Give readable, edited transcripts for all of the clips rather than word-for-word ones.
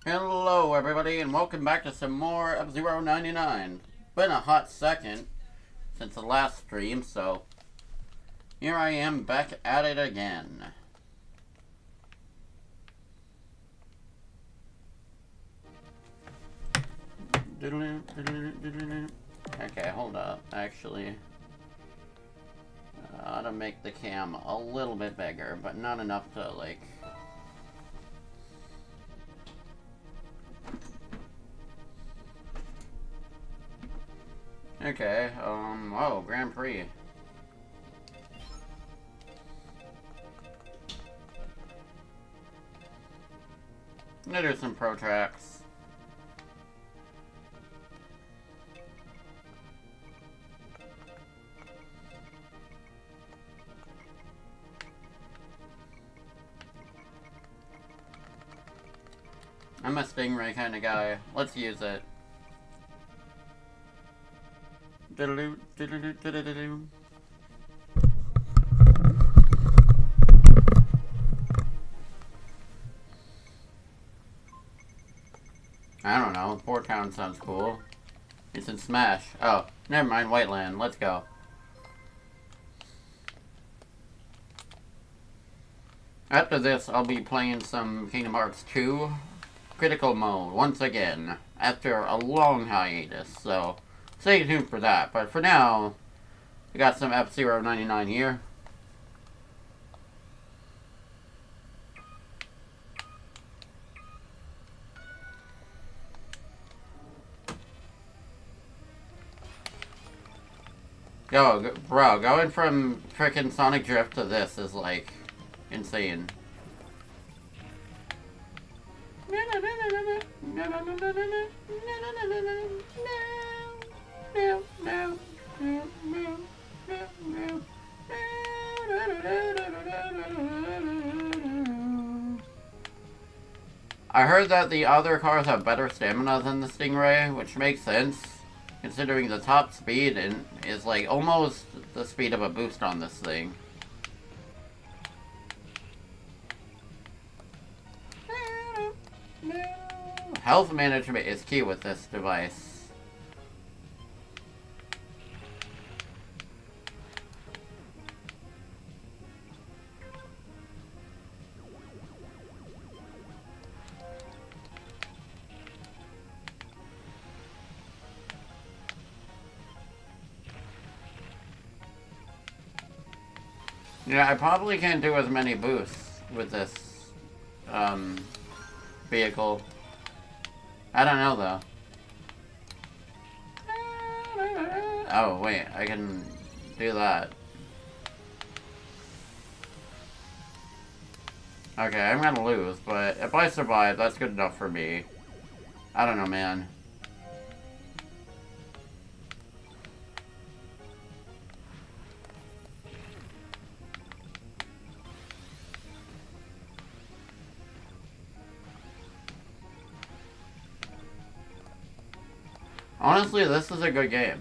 Hello everybody and welcome back to some more F-Zero 99. Been a hot second since the last stream, so here I am back at it again. Okay, hold up. Actually, I ought to make the cam a little bit bigger, but not enough to like... Okay, oh, Grand Prix. I'm gonna do some pro tracks. I'm a Stingray kind of guy. Let's use it. Diddle-doo, diddle-doo, diddle-doo. I don't know. Port Town sounds cool. It's in Smash. Oh, never mind. Whiteland. Let's go. After this, I'll be playing some Kingdom Hearts 2 Critical Mode once again after a long hiatus. So stay tuned for that. But for now, we got some F-Zero 99 here. Bro, going from frickin' Sonic Drift to this is like insane. I heard that the other cars have better stamina than the Stingray, which makes sense, considering the top speed is like almost the speed of a boost on this thing. Health management is key with this device. Yeah, I probably can't do as many boosts with this vehicle. I don't know though. Oh wait, I can do that. Okay, I'm gonna lose, but if I survive, that's good enough for me. I don't know, man. Honestly, this is a good game.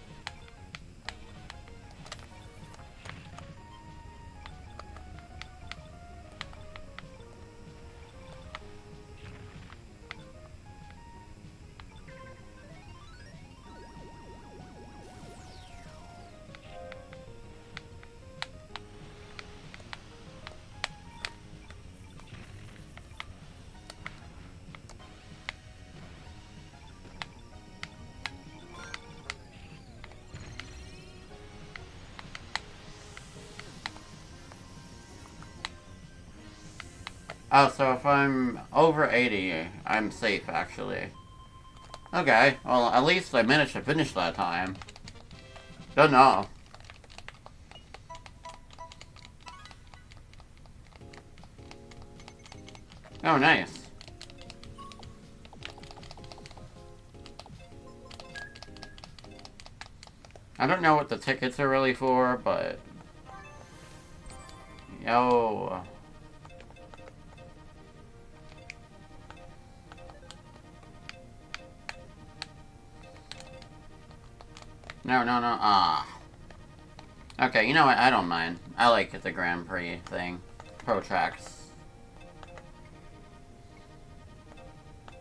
Oh, so if I'm over 80, I'm safe, actually. Okay, well, at least I managed to finish that time. Don't know. Oh, nice. I don't know what the tickets are really for, but... Yo... No, ah. Okay, you know what, I don't mind. I like the Grand Prix thing. Pro tracks.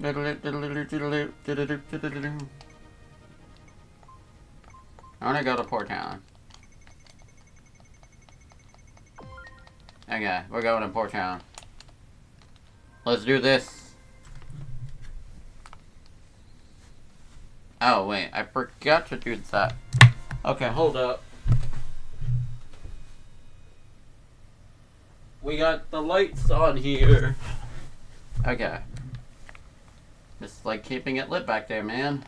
I wanna go to Port Town. Okay, we're going to Port Town. Let's do this. Oh, wait, I forgot to do that. Okay, hold up. We got the lights on here. Okay. Just like keeping it lit back there, man.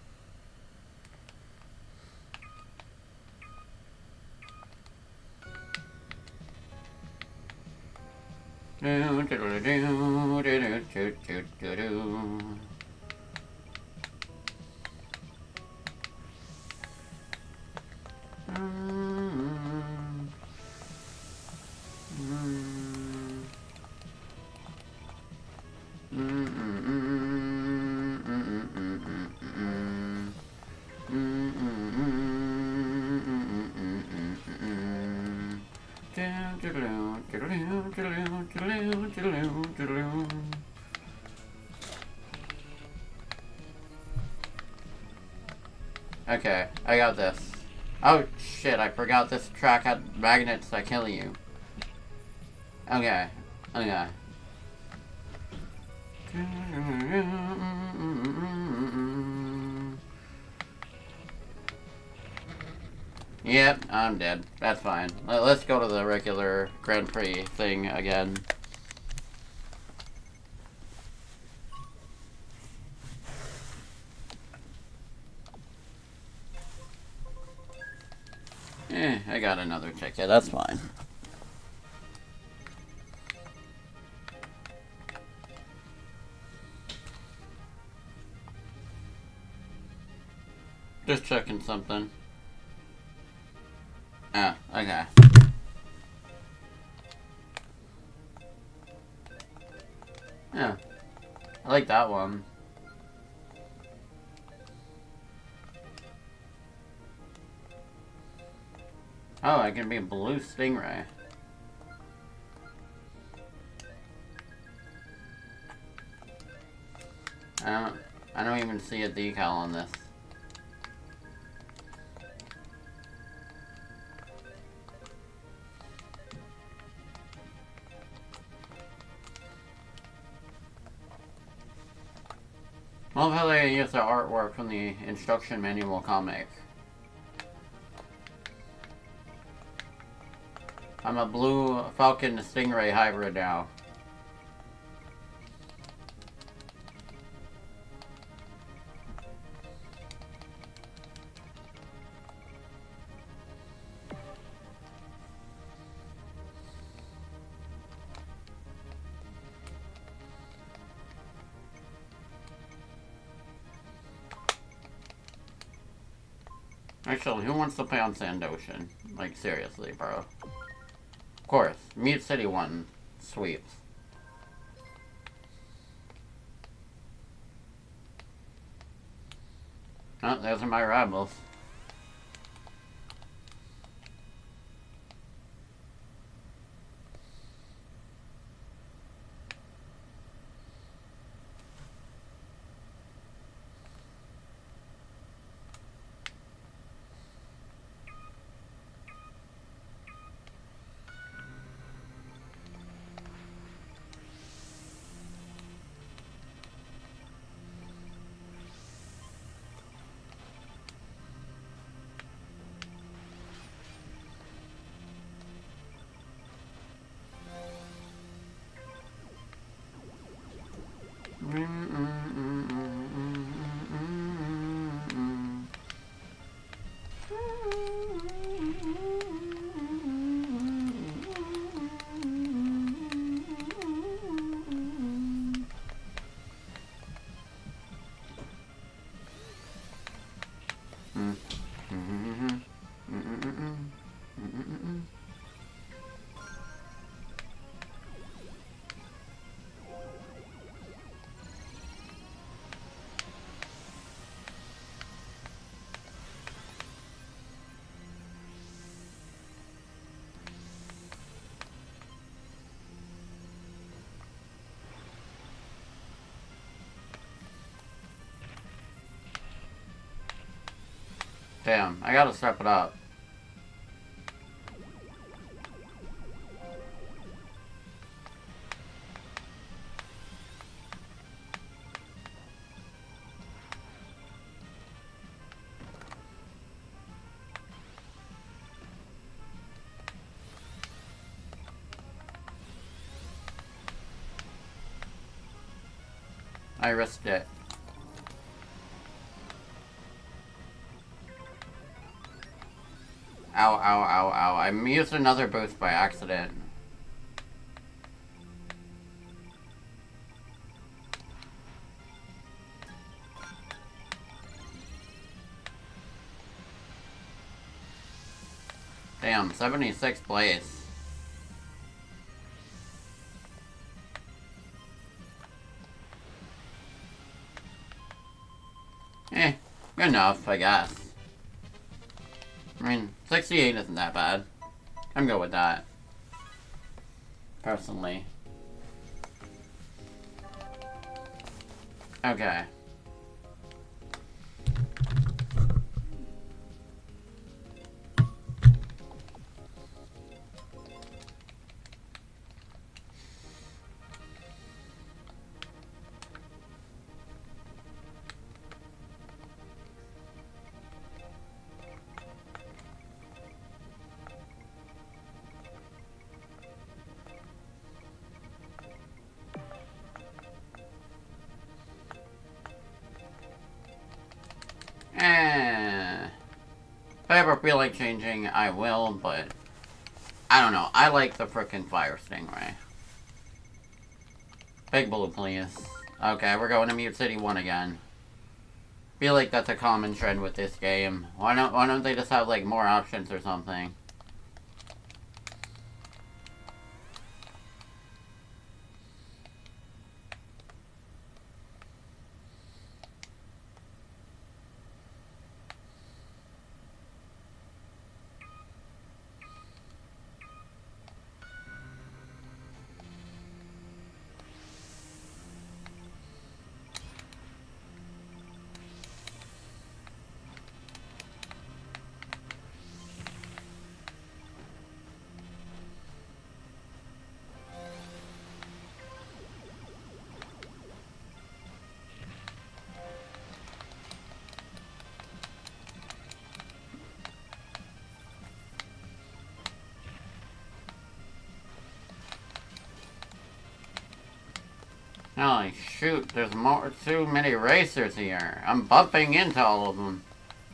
Okay, I got this. Oh shit, I forgot this track had magnets that kill you. Okay, okay. Yep, I'm dead. That's fine. Let's go to the regular Grand Prix thing again. I got another ticket. That's fine. Just checking something. Ah, okay. Yeah. I like that one. Oh, I can be a blue stingray. I don't even see a decal on this. I love how they use the artwork from the instruction manual comic. I'm a blue Falcon Stingray hybrid now. Actually, who wants to play on Sand Ocean? Like, seriously, bro. Of course, Mute City won sweeps. Oh, those are my rivals. Damn, I gotta step it up. I risked it. Ow, ow, ow, ow. I used another boost by accident. Damn, 76th place. Good enough, I guess. I mean, 68 isn't that bad. I'm good with that. Personally. Okay. If I ever feel like changing, I will, but I don't know. I like the frickin' Fire Stingray. Big blue, please. Okay, we're going to Mute City 1 again. Feel like that's a common trend with this game. Why don't they just have, like, more options or something? Holy shoot, there's too many racers here. I'm bumping into all of them.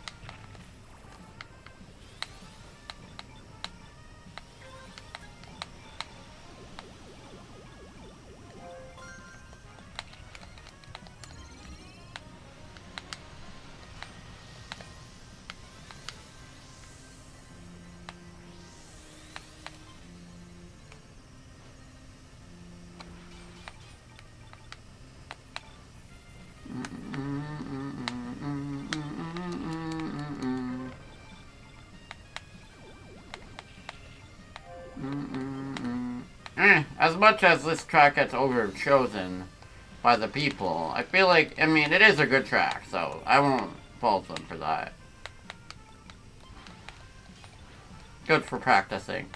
As much as this track gets overchosen by the people, I feel like, I mean, it is a good track, so I won't fault them for that. Good for practicing.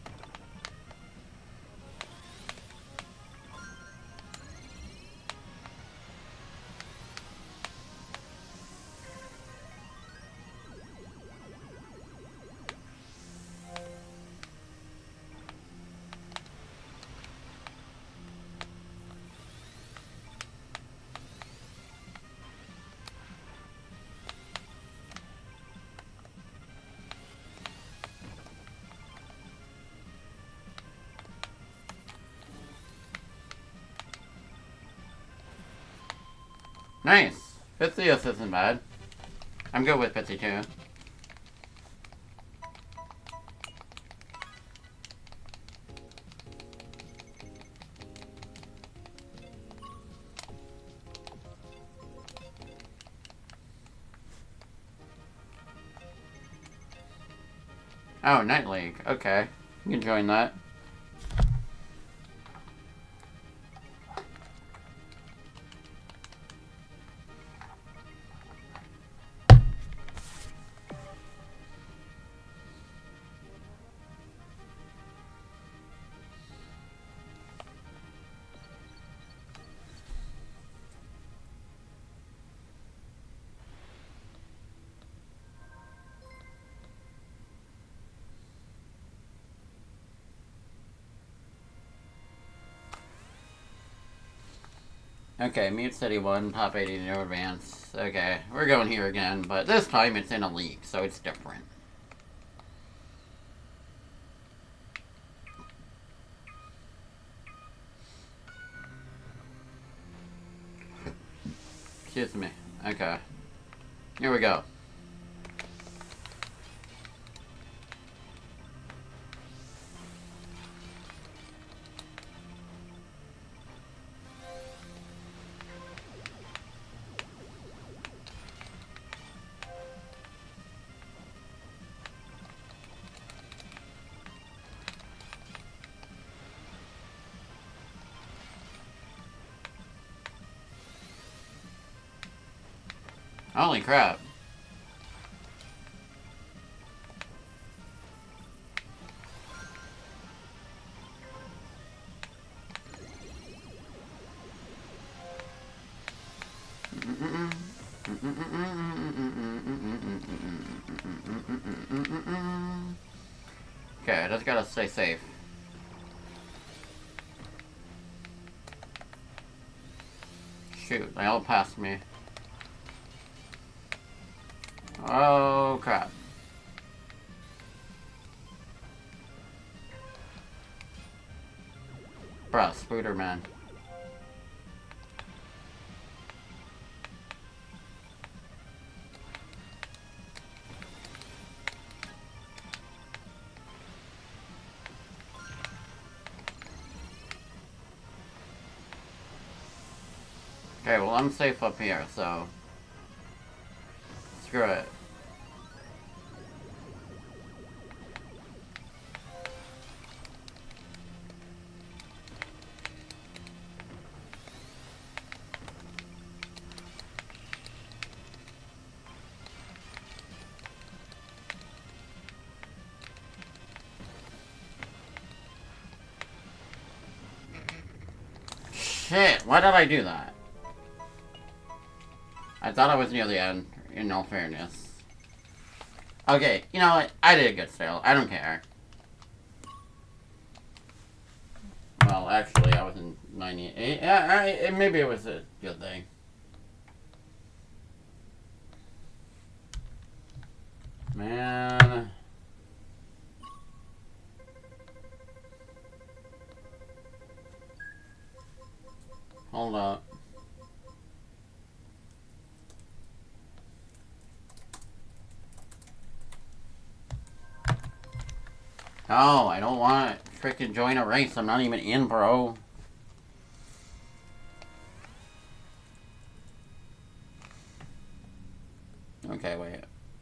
Nice. 50th isn't bad. I'm good with 52. Oh, Night League. Okay. You can join that. Okay, Mute City 1, top 80 no advance. Okay, we're going here again, but this time it's in a league, so it's different. Excuse me. Okay. Here we go. Holy crap. Okay, I just gotta stay safe. Shoot, they all passed me. Oh, crap. Bruh, Spooderman. Okay, well, I'm safe up here, so... Screw it. Shit, why did I do that? I thought I was near the end, in all fairness. Okay, you know what? I did a good still. I don't care. Well, actually, I was in 98. Maybe it was a good thing. Man. Hold up. No, I don't want to freaking join a race. I'm not even in, bro. Okay, wait.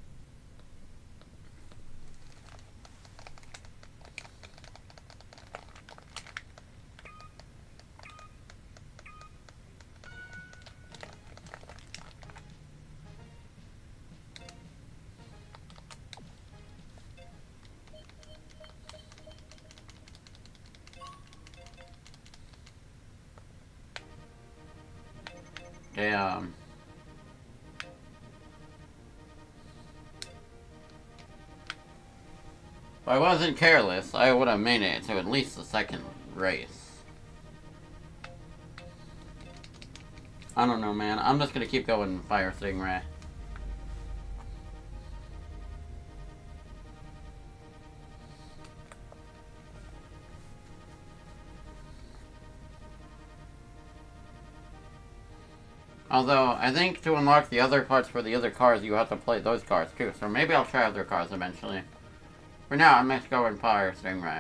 Damn. If I wasn't careless, I would have made it to at least the second race. I don't know, man. I'm just gonna keep going Fire Stingray. Although, I think to unlock the other parts for the other cars, you have to play those cars too. So maybe I'll try other cars eventually. For now, I'm just going Fire Stingray.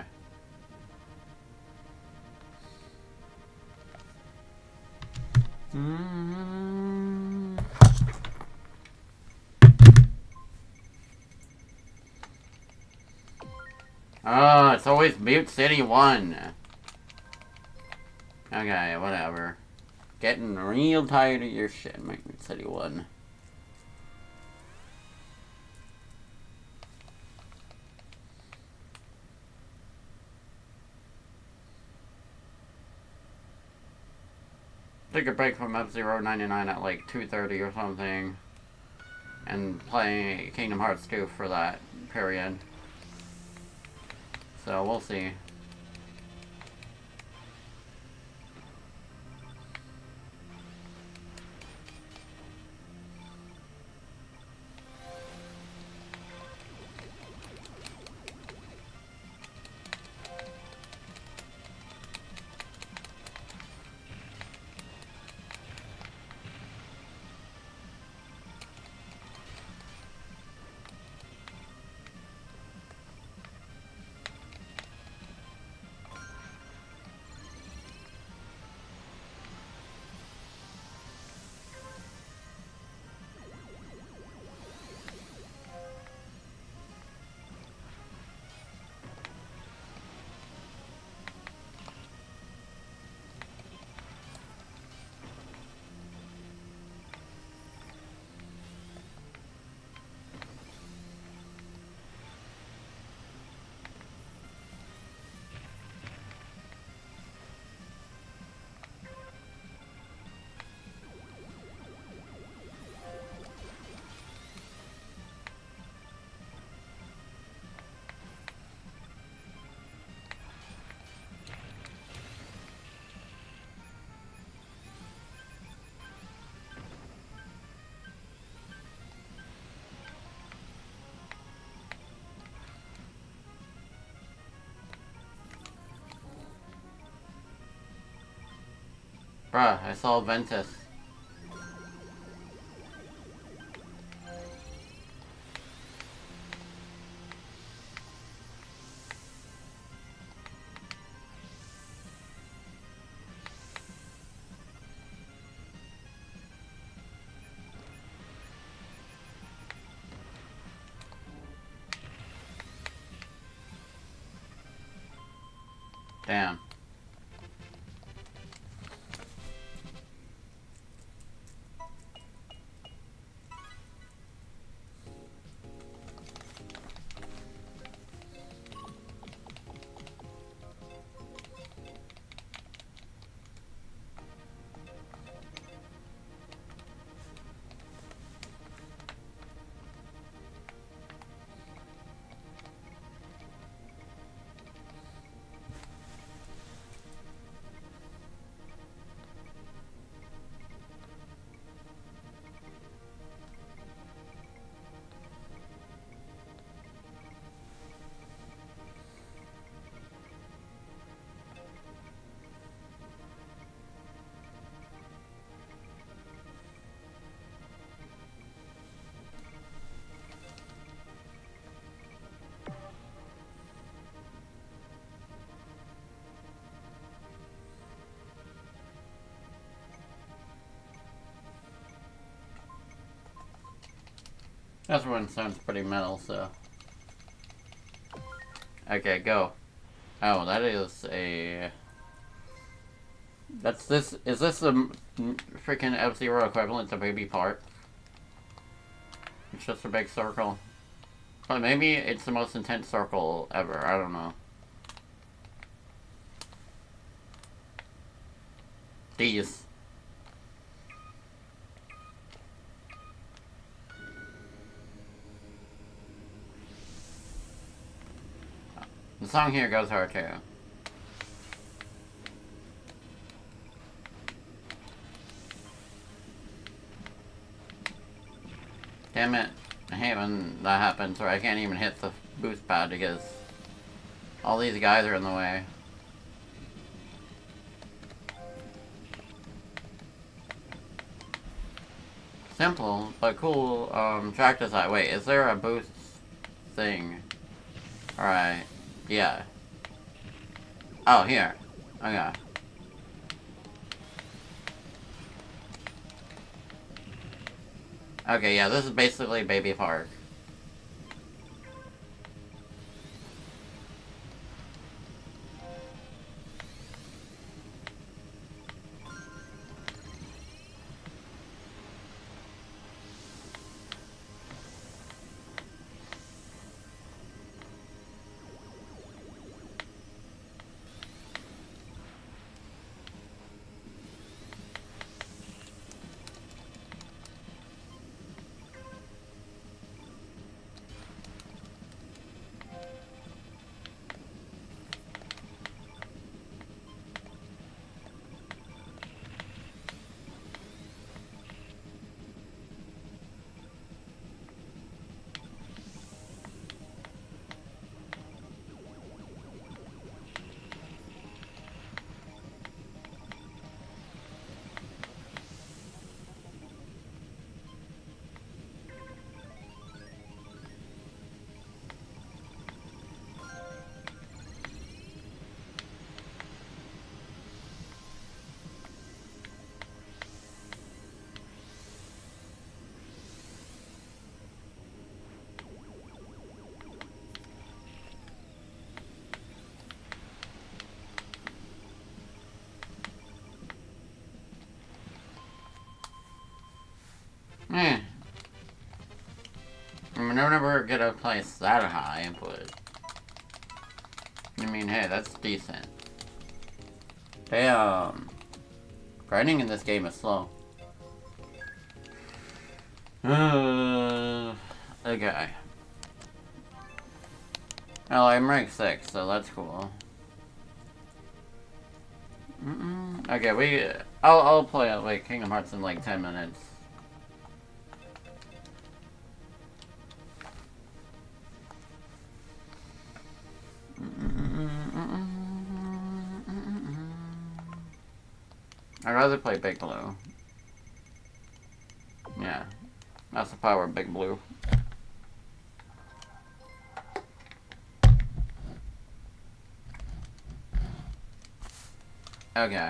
Oh, it's always Mute City 1. Okay, whatever. Getting real tired of your shit, Mute City 1. Take a break from F-Zero 99 at like 2:30 or something. And play Kingdom Hearts 2 for that period. So, we'll see. Bruh, I saw Ventus. Damn. This one sounds pretty metal, so... Okay, go. Oh, that is a... That's this... Is this the freaking F-Zero equivalent to Baby Part? It's just a big circle. But maybe it's the most intense circle ever, I don't know. These. The song here goes hard too. Damn it. I hate when that happens where I can't even hit the boost pad because all these guys are in the way. Simple, but cool track design. Wait, is there a boost thing? Alright. Yeah. Oh, here. Okay. Okay, yeah, this is basically Baby Park. Eh. I'm never gonna place that high, but... I mean, hey, that's decent. Damn. Grinding in this game is slow. Okay. Oh, I'm rank 6, so that's cool. Okay, I'll play it like Kingdom Hearts in like 10 minutes. I'd rather play Big Blue. Yeah, that's the power of Big Blue. Okay.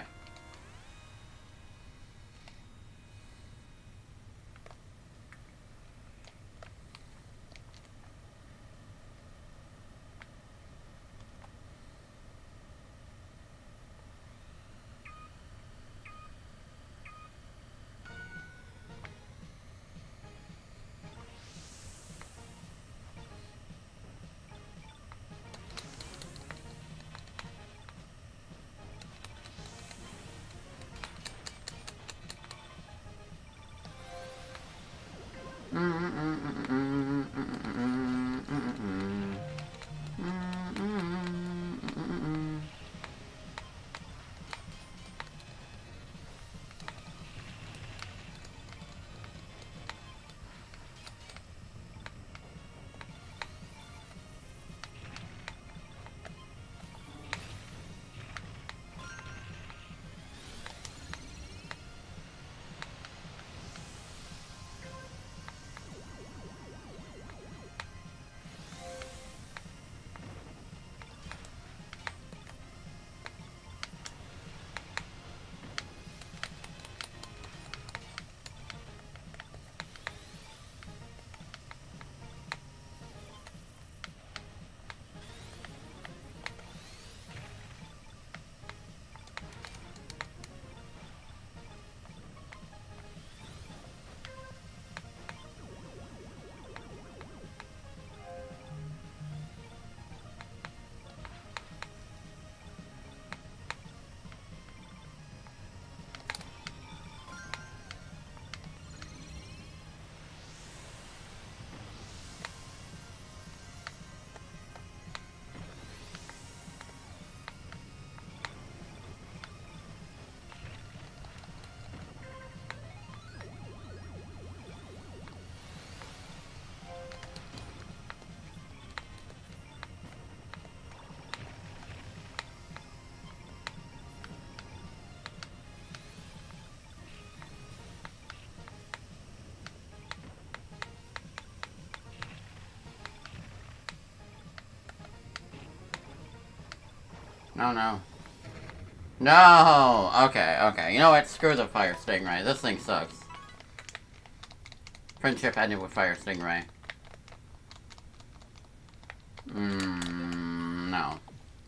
No, no. No! Okay, okay. You know what? Screw the Fire Stingray. This thing sucks. Friendship ended with Fire Stingray. No.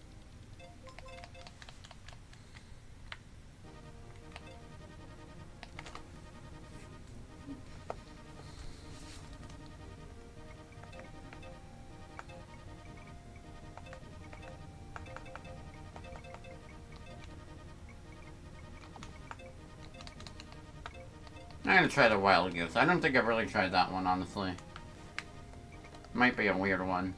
I'm gonna try the Wild Goose. I don't think I've really tried that one, honestly. Might be a weird one.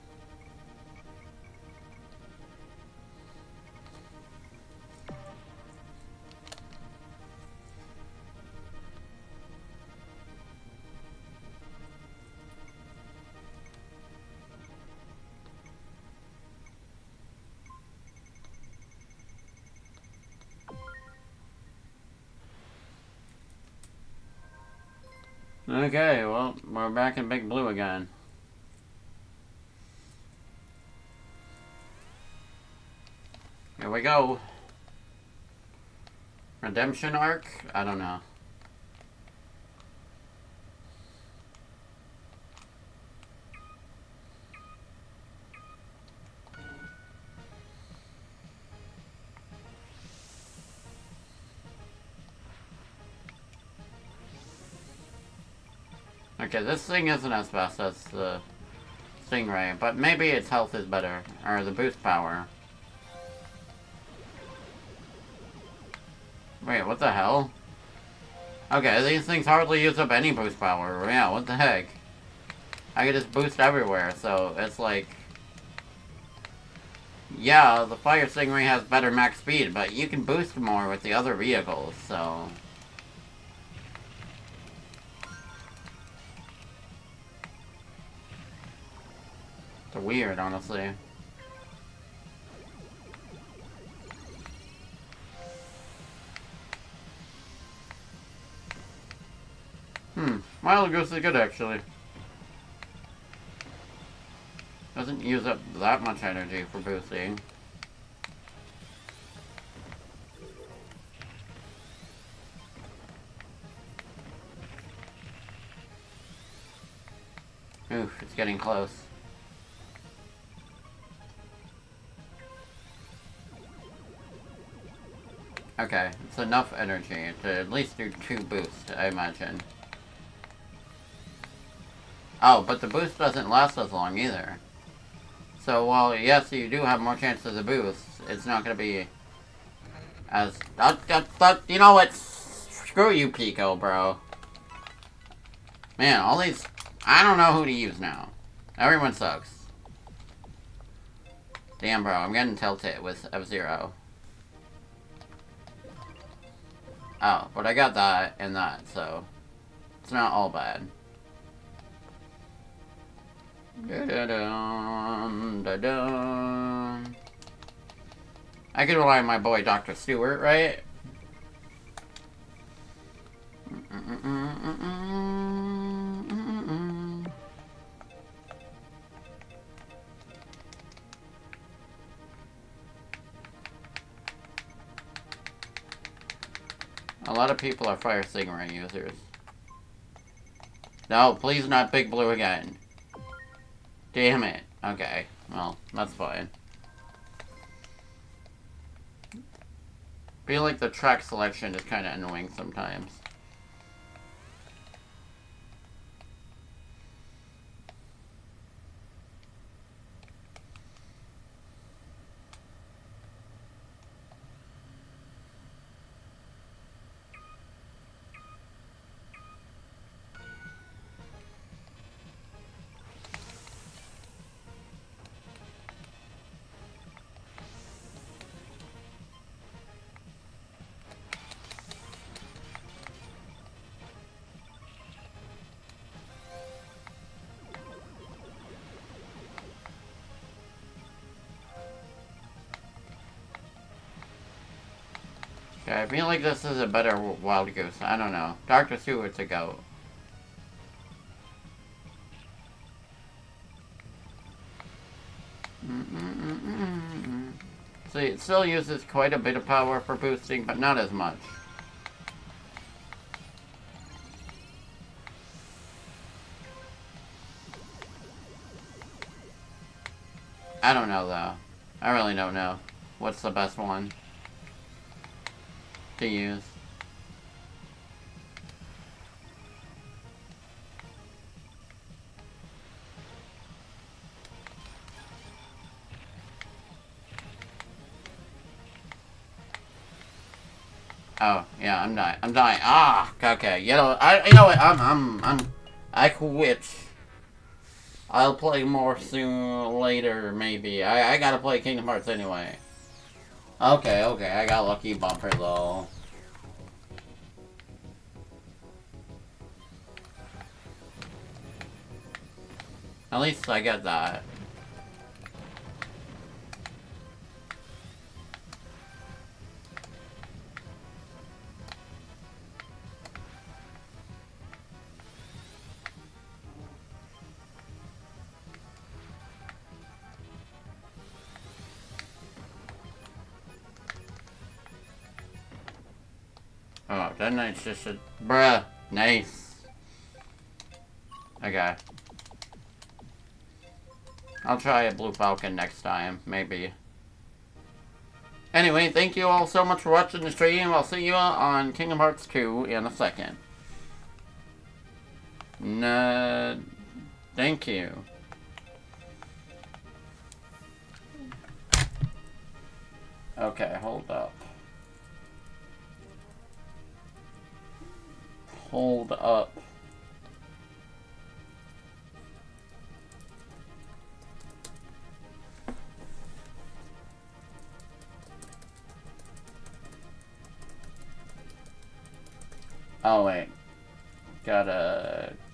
Okay, well, we're back in Big Blue again. Here we go. Redemption arc? I don't know. Okay, this thing isn't as fast as the Stingray, but maybe its health is better, or the boost power. Wait, what the hell? Okay, these things hardly use up any boost power. Yeah, what the heck? I can just boost everywhere, so it's like... Yeah, the Fire Stingray has better max speed, but you can boost more with the other vehicles, so... It's weird, honestly. Wild Goose is good, actually. Doesn't use up that much energy for boosting. Oof, it's getting close. Okay, it's enough energy to at least do 2 boosts, I imagine. Oh, but the boost doesn't last as long either. So while, yes, you do have more chances of boost, it's not going to be as... you know what? Screw you, Pico, bro. Man, all these... I don't know who to use now. Everyone sucks. Damn, bro, I'm getting tilted with F-Zero. Oh, but I got that and that, so... it's not all bad. Da-da-dum, da-dum. I could rely on my boy Dr. Stewart, right? A lot of people are Fire Stingray users. No, please not Big Blue again. Damn it. Okay, well, that's fine. Feel like the track selection is kind of annoying sometimes. Okay, I feel like this is a better Wild Goose. I don't know. Dr. Stewart's a goat. See, it still uses quite a bit of power for boosting, but not as much. I don't know, though. I really don't know. What's the best one to use? Oh, yeah, I'm dying. I'm dying. Ah, okay. You know what? I quit. I'll play more soon, later, maybe. I gotta play Kingdom Hearts anyway. Okay, I got lucky bumper, though. At least I got that. Oh, that night's just a... Bruh. Nice. Okay. I'll try a Blue Falcon next time, maybe. Anyway, thank you all so much for watching the stream. I'll see you on Kingdom Hearts 2 in a second. Thank you. Okay, hold up. Hold up. Oh wait. Gotta